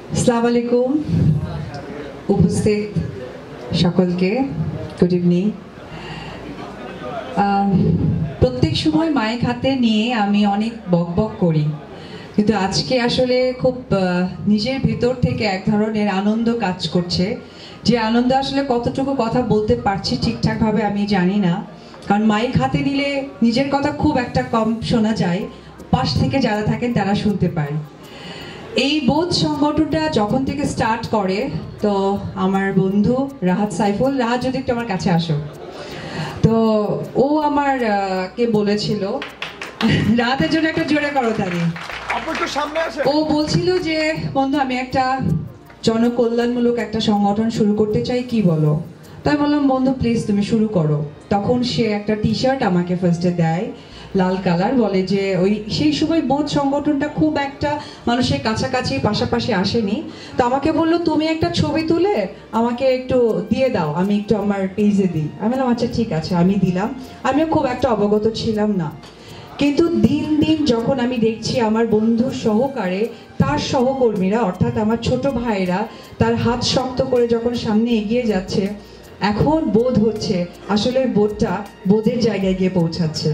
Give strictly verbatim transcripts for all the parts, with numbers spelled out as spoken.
আসসালামু আলাইকুম উপস্থিত সকলকে গুড ইভিনিং। প্রত্যেক সময় মাইক হাতে নিয়ে আমি অনেক বকবক করি, কিন্তু আজকে আসলে খুব নিজের ভেতর থেকে এক ধরনের আনন্দ কাজ করছে। যে আনন্দ আসলে কতটুকু কথা বলতে পারছি ঠিকঠাকভাবে আমি জানি না, কারণ মাইক হাতে নিলে নিজের কথা খুব একটা কম শোনা যায়, পাশ থেকে যারা থাকেন তারা শুনতে পায়। এই বোধ সংগঠনটা যখন থেকে স্টার্ট করে, তো আমার বন্ধু রাহাত সাইফুল, রাহাত যদি একটু আমার কাছে আসো, তো ও আমার কে বলেছিল, রাহাতের জন্য একটা জোরে করো তারি। ও বলছিল যে বন্ধু আমি একটা জনকল্যাণমূলক একটা সংগঠন শুরু করতে চাই, কি বলো? তাই বললাম বন্ধু প্লিজ তুমি শুরু করো। তখন সে একটা টি শার্ট আমাকে ফার্স্টে দেয়, লাল কালার, বলে যে ওই সেই সময় বোধ সংগঠনটা খুব একটা মানুষের কাছাকাছি পাশাপাশি আসেনি, তো আমাকে বললো তুমি একটা ছবি তুলে আমাকে একটু দিয়ে দাও, আমি একটু আমার পেজে দিই। আমি বললাম আচ্ছা ঠিক আছে, আমি দিলাম। আমিও খুব একটা অবগত ছিলাম না, কিন্তু দিন দিন যখন আমি দেখছি আমার বন্ধুর সহকারে তার সহকর্মীরা অর্থাৎ আমার ছোট ভাইরা তার হাত শক্ত করে যখন সামনে এগিয়ে যাচ্ছে, এখন বোধ হচ্ছে আসলে বোধটা বোধের জায়গায় গিয়ে পৌঁছাচ্ছে।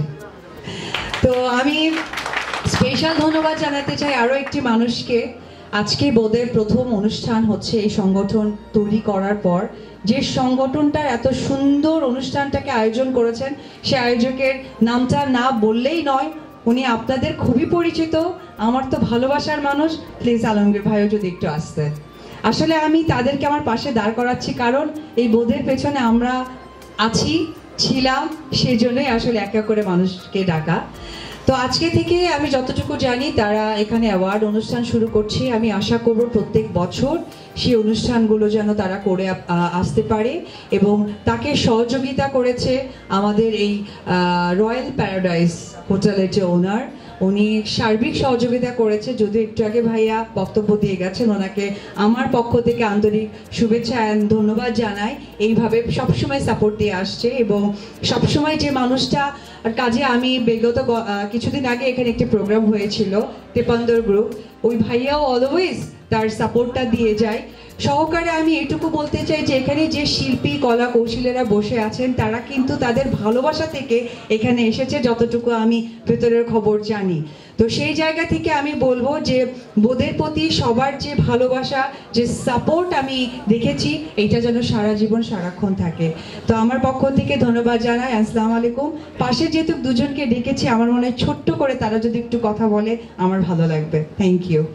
তো আমি স্পেশাল ধন্যবাদ জানাতে চাই আরও একটি মানুষকে। আজকে বোধের প্রথম অনুষ্ঠান হচ্ছে এই সংগঠন তৈরি করার পর, যে সংগঠনটার এত সুন্দর অনুষ্ঠানটাকে আয়োজন করেছেন সে আয়োজকের নামটা না বললেই নয়, উনি আপনাদের খুবই পরিচিত, আমার তো ভালোবাসার মানুষ। প্লিজ আলমগীর ভাইও যদি একটু আসতে। আসলে আমি তাদেরকে আমার পাশে দাঁড় করাচ্ছি কারণ এই বোধের পেছনে আমরা আছি, ছিলাম, সেই জন্যই আসলে এক এক করে মানুষকে ডাকা। তো আজকে থেকে আমি যতটুকু জানি তারা এখানে অ্যাওয়ার্ড অনুষ্ঠান শুরু করছে। আমি আশা করব প্রত্যেক বছর সেই অনুষ্ঠানগুলো যেন তারা করে আসতে পারে, এবং তাকে সহযোগিতা করেছে আমাদের এই রয়্যাল প্যারাডাইস হোটেলের যে ওনার, উনি সার্বিক সহযোগিতা করেছে। যদিও একটু আগে ভাইয়া বক্তব্য দিয়ে গেছেন, ওনাকে আমার পক্ষ থেকে আন্তরিক শুভেচ্ছা অ্যান্ড ধন্যবাদ জানাই। এইভাবে সবসময় সাপোর্ট দিয়ে আসছে, এবং সবসময় যে মানুষটা কাজে আমি বিগত কিছুদিন আগে এখানে একটি প্রোগ্রাম হয়েছিল তেপান্দর গ্রুপ, ওই ভাইয়াও অলওয়েজ তার সাপোর্টটা দিয়ে যায়। সহকারে আমি এটুকু বলতে চাই যে এখানে যে শিল্পী কলা কৌশলীরা বসে আছেন তারা কিন্তু তাদের ভালোবাসা থেকে এখানে এসেছে, যতটুকু আমি ভেতরের খবর জানি। তো সেই জায়গা থেকে আমি বলবো যে বোধের প্রতি সবার যে ভালোবাসা, যে সাপোর্ট আমি দেখেছি, এইটা যেন সারা জীবন সারাক্ষণ থাকে। তো আমার পক্ষ থেকে ধন্যবাদ জানাই। আসসালামু আলাইকুম। পাশে যেহেতু দুজনকে ডেকেছি, আমার মনে হয় ছোট্ট করে তারা যদি একটু কথা বলে আমার ভালো লাগবে। Thank you.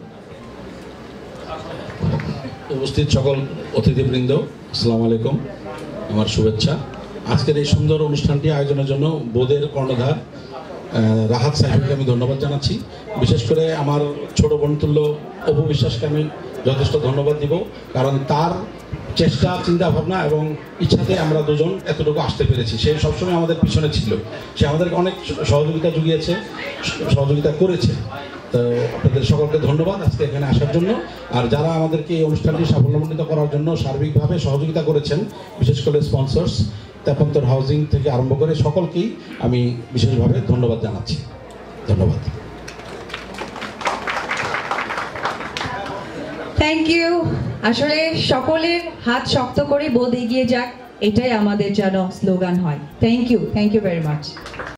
উপস্থিত সকল অতিথিবৃন্দ, আসসালামু আলাইকুম, আমার শুভেচ্ছা। আজকের এই সুন্দর অনুষ্ঠানটি আয়োজনের জন্য বোধের কর্ণধার রাহাত সাহেবকে আমি ধন্যবাদ জানাচ্ছি। বিশেষ করে আমার ছোট বোনতুল্য অপু বিশ্বাসকে আমি যথেষ্ট ধন্যবাদ দিব, কারণ তার চেষ্টা, চিন্তা ভাবনা এবং ইচ্ছাতে আমরা দুজন এতটুকু আসতে পেরেছি। সে সবসময় আমাদের পিছনে ছিল, সে আমাদেরকে অনেক সহযোগিতা জুগিয়েছে, সহযোগিতা করেছে। তো আপনাদের সকলকে ধন্যবাদ আজকে এখানে আসার জন্য। আর যারা আমাদেরকে এই অনুষ্ঠানটি সাফল্যমণ্ডিত করার জন্য সার্বিকভাবে সহযোগিতা করেছেন, বিশেষ করে স্পন্সর্স তেপান্তর হাউজিং থেকে আরম্ভ করে সকলকেই আমি বিশেষভাবে ধন্যবাদ জানাচ্ছি। ধন্যবাদ। Thank you. আসলে সকলের হাত শক্ত করে বোধ এগিয়ে যাক, এটাই আমাদের যেন স্লোগান হয়। Thank you, thank you very much.